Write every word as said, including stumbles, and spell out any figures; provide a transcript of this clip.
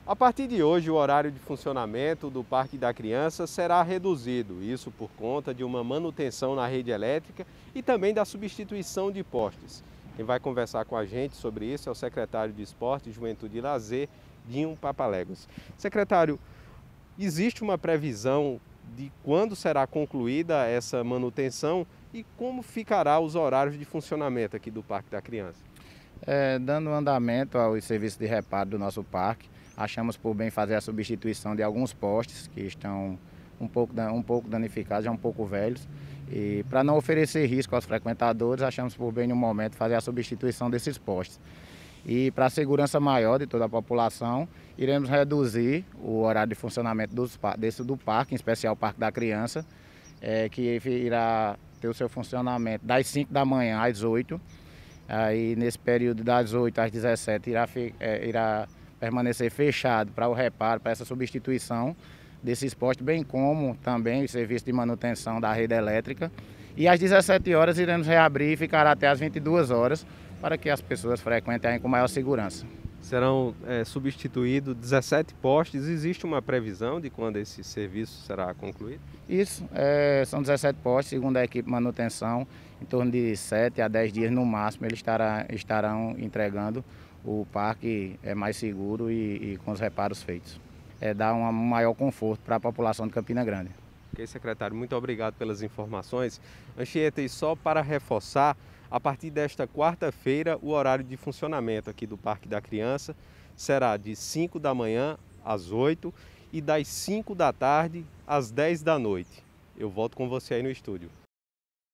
A partir de hoje, o horário de funcionamento do Parque da Criança será reduzido, isso por conta de uma manutenção na rede elétrica e também da substituição de postes. Quem vai conversar com a gente sobre isso é o secretário de Esporte, Juventude e Lazer, Dinho Papaléguas. Secretário, existe uma previsão de quando será concluída essa manutenção e como ficará os horários de funcionamento aqui do Parque da Criança? É, dando andamento aos serviços de reparo do nosso parque, achamos por bem fazer a substituição de alguns postes que estão um pouco, um pouco danificados, já um pouco velhos. E para não oferecer risco aos frequentadores, achamos por bem no momento fazer a substituição desses postes. E para a segurança maior de toda a população, iremos reduzir o horário de funcionamento dos, desse, do parque, em especial o Parque da Criança, é, que irá ter o seu funcionamento das cinco da manhã às oito. Aí nesse período das oito às dezessete irá, é, irá permanecer fechado para o reparo, para essa substituição desses postes, bem como também o serviço de manutenção da rede elétrica. E às dezessete horas iremos reabrir e ficará até às vinte e duas horas para que as pessoas frequentem aí com maior segurança. Serão é, substituídos dezessete postes. Existe uma previsão de quando esse serviço será concluído? Isso, é, são dezessete postes, segundo a equipe de manutenção, em torno de sete a dez dias no máximo eles estará, estarão entregando o parque é, mais seguro e, e com os reparos feitos. É dar um maior conforto para a população de Campina Grande. Ok, secretário, muito obrigado pelas informações. Anchieta, e só para reforçar, a partir desta quarta-feira, o horário de funcionamento aqui do Parque da Criança será de cinco da manhã às oito e das cinco da tarde às dez da noite. Eu volto com você aí no estúdio.